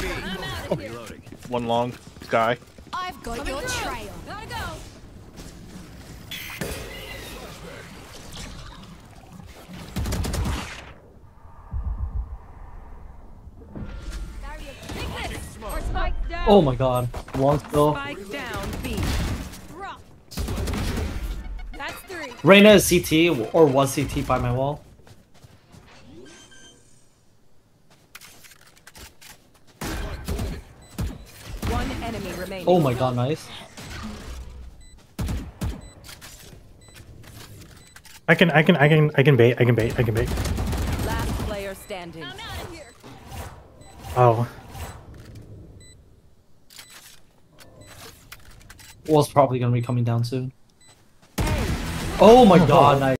One long guy. I've got your trail. Gotta go. Or spike down. Oh my god. Long still. Spike down. B. Drop. That's 3. Reyna is CT or was CT by my wall. One enemy remaining. Oh my god, nice. I can bait. Last player standing. Oh. Wall's probably gonna be coming down soon. Oh my god, nice.